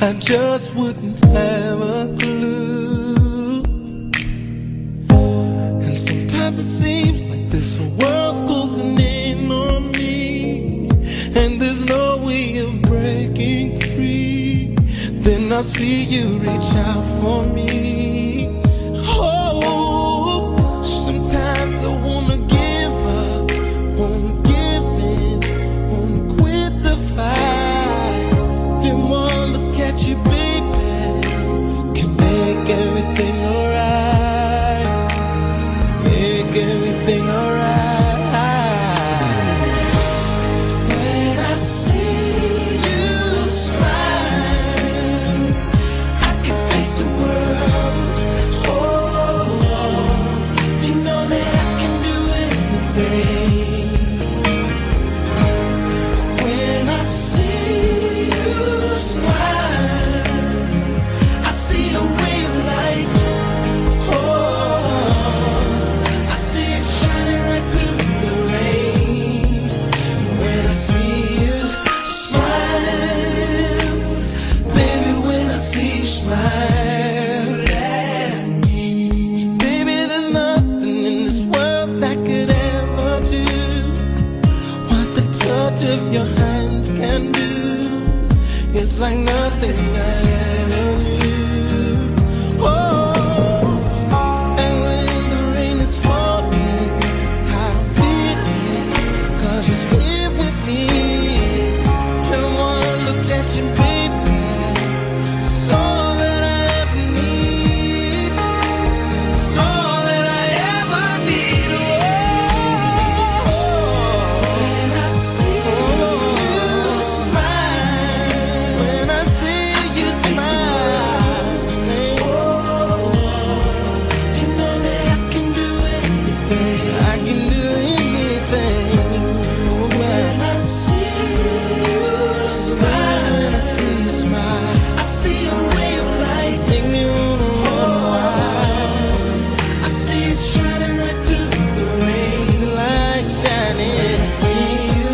I just wouldn't have a clue. And sometimes it seems like this whole world's closing in on me, and there's no way of breaking free. Then I see you reach out for me. Oh, sometimes I wanna give up, wanna give in, wanna quit the fight. Then one look at you, baby, can make everything alright, make everything alright. When I see you smile, I can face the world. Oh, you know that I can do anything. When I see you smile, I see a ray of light. Oh, I see it shining right through the rain. When I see you smile, baby, when I see you smile at me, baby, there's nothing in this world that could ever do what the touch of your hands can do. It's like nothing I ever knew. Oh, and when the rain is falling, I feel it, 'cause you're here with me. And one look at you, baby, it's all that I ever need, it's all that I ever need. Oh, when I see you smile, when I see you smile, oh, you know that I can do anything, I can do anything. When I see you smile, when I see you smile, I see a ray of light. Take me on a ride. I see it shining right through the rain. The light shining. When I see you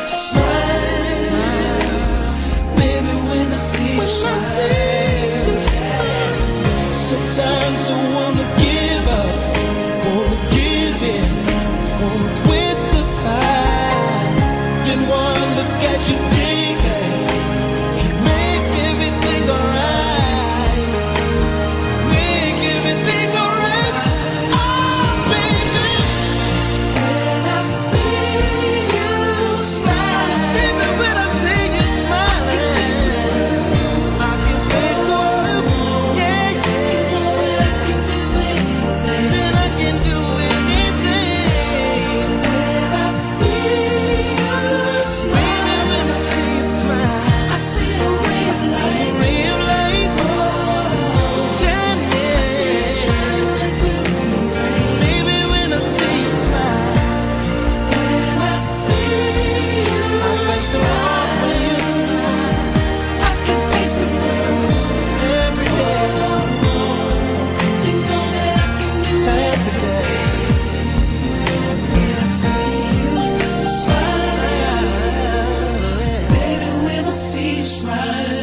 smile, baby, when I see you smile. Sometimes I wanna give up, wanna give in, wanna quit the fight. Then one look at you, baby, can make everything alright, make everything alright. Oh, baby, when I see you smile, baby, when I see you smiling, I can face the world. Yeah, yeah, I can do anything, then I can do anything. When I see you smile, baby, when I see you smile, I see a ray of light, ray of light, oh, shining. I see it shining right through the rain. Baby, when I see you smile, when I see you smile, when you smile, I can face the world every day. You know that I can do every day. When I see you smile, baby, when I see you smile.